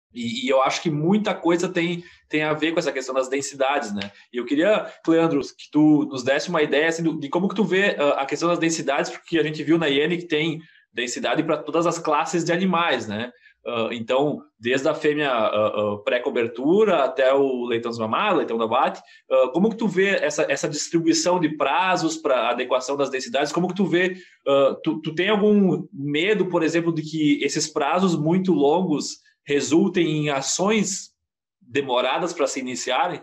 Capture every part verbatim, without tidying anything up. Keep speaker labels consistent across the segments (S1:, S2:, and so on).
S1: E, e eu acho que muita coisa tem, tem a ver com essa questão das densidades, né? E eu queria, Cleandro, que tu nos desse uma ideia assim, do, de como que tu vê uh, a questão das densidades, porque a gente viu na I N que tem densidade para todas as classes de animais, né? Uh, então, desde a fêmea uh, uh, pré-cobertura até o leitão desmamado, leitão da abate, uh, como que tu vê essa, essa distribuição de prazos para adequação das densidades? Como que tu vê, uh, tu, tu tem algum medo, por exemplo, de que esses prazos muito longos resultem em ações demoradas para se iniciarem?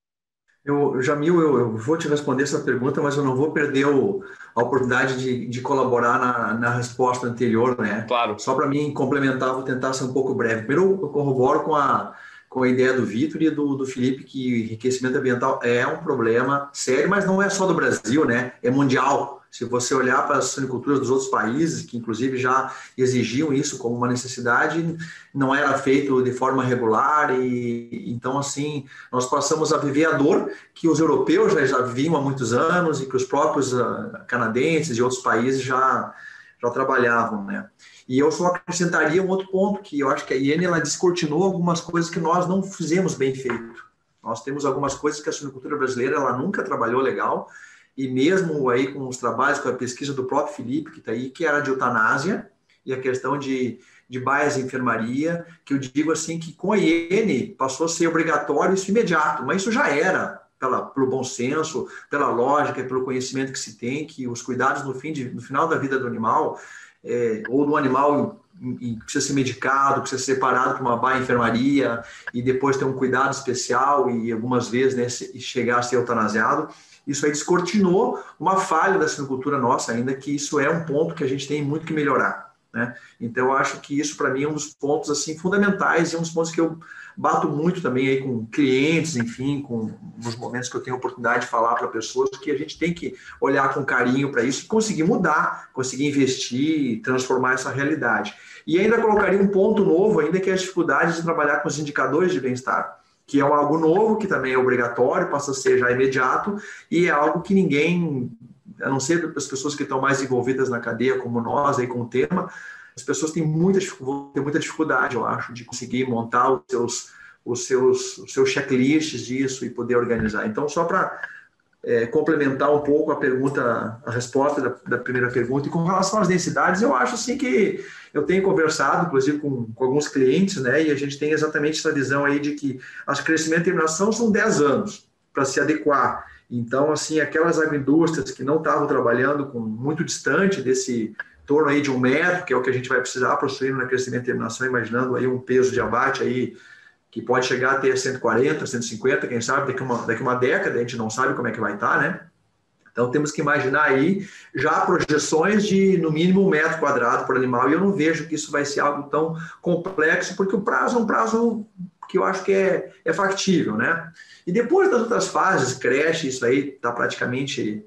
S2: Eu, Jamil, eu, eu vou te responder essa pergunta, mas eu não vou perder o, a oportunidade de, de colaborar na, na resposta anterior, né?
S1: Claro.
S2: Só para mim complementar, vou tentar ser um pouco breve. Primeiro, eu corroboro com a, com a ideia do Vitor e do, do Felipe que enriquecimento ambiental é um problema sério, mas não é só do Brasil, né? É mundial. Se você olhar para as suiniculturas dos outros países, que inclusive já exigiam isso como uma necessidade, não era feito de forma regular e então assim nós passamos a viver a dor que os europeus já, já viviam há muitos anos e que os próprios uh, canadenses e outros países já, já trabalhavam, né? E eu só acrescentaria um outro ponto, que eu acho que a I N ela descortinou algumas coisas que nós não fizemos bem feito. Nós temos algumas coisas que a suinicultura brasileira ela nunca trabalhou legal, e mesmo aí com os trabalhos, com a pesquisa do próprio Felipe, que está aí, que era de eutanásia, e a questão de, de baias em enfermaria, que eu digo assim, que com a I N passou a ser obrigatório isso imediato, mas isso já era, pela, pelo bom senso, pela lógica, pelo conhecimento que se tem, que os cuidados no, fim de, no final da vida do animal, é, ou do animal que precisa ser medicado, precisa ser separado para uma baia enfermaria, e depois ter um cuidado especial, e algumas vezes né, chegar a ser eutanasiado, isso aí descortinou uma falha da suinocultura nossa ainda, que isso é um ponto que a gente tem muito que melhorar, né? Então, eu acho que isso, para mim, é um dos pontos assim, fundamentais e um dos pontos que eu bato muito também aí com clientes, enfim, com nos momentos que eu tenho a oportunidade de falar para pessoas, que a gente tem que olhar com carinho para isso e conseguir mudar, conseguir investir, transformar essa realidade. E ainda colocaria um ponto novo, ainda que é as dificuldades de trabalhar com os indicadores de bem-estar, que é algo novo, que também é obrigatório, passa a ser já imediato, e é algo que ninguém, a não ser as pessoas que estão mais envolvidas na cadeia, como nós, aí com o tema, as pessoas têm muita, têm muita dificuldade, eu acho, de conseguir montar os seus, os seus, os seus checklists disso e poder organizar. Então, só para é, complementar um pouco a pergunta, a resposta da, da primeira pergunta, e com relação às densidades, eu acho assim que eu tenho conversado, inclusive, com, com alguns clientes, né, e a gente tem exatamente essa visão aí de que as crescimento e terminação são dez anos para se adequar. Então, assim, aquelas agroindústrias que não estavam trabalhando com muito distante desse torno aí de um metro, que é o que a gente vai precisar para o suíno na crescimento e terminação, imaginando aí um peso de abate aí que pode chegar a ter cento e quarenta, cento e cinquenta, quem sabe daqui uma, daqui uma década, a gente não sabe como é que vai estar, né? Então, temos que imaginar aí já projeções de, no mínimo, um metro quadrado por animal, e eu não vejo que isso vai ser algo tão complexo, porque o prazo é um prazo que eu acho que é, é factível, né? E depois das outras fases, creche, isso aí está praticamente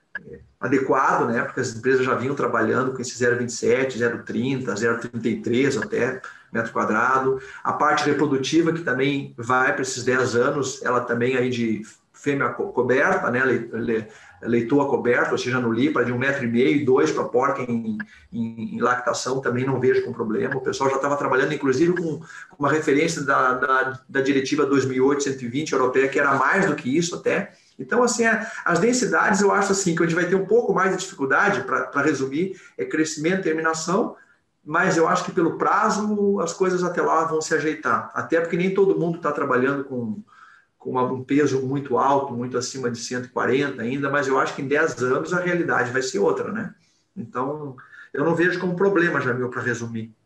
S2: adequado, né? Porque as empresas já vinham trabalhando com esse zero vírgula vinte e sete, zero vírgula trinta, zero vírgula trinta e três até metro quadrado. A parte reprodutiva, que também vai para esses dez anos, ela também aí de fêmea coberta, né? Leitoa coberta, ou seja, no lípara, de um metro e meio, dois para porca em, em, em lactação, também não vejo com problema. O pessoal já estava trabalhando, inclusive, com, com uma referência da, da, da diretiva dois mil e oito cento e vinte europeia, que era mais do que isso até. Então, assim, as densidades, eu acho assim, que a gente vai ter um pouco mais de dificuldade, para resumir, é crescimento e terminação, mas eu acho que pelo prazo as coisas até lá vão se ajeitar. Até porque nem todo mundo está trabalhando com, com um peso muito alto, muito acima de cento e quarenta ainda, mas eu acho que em dez anos a realidade vai ser outra, né? Então, eu não vejo como problema, Jamil, para resumir.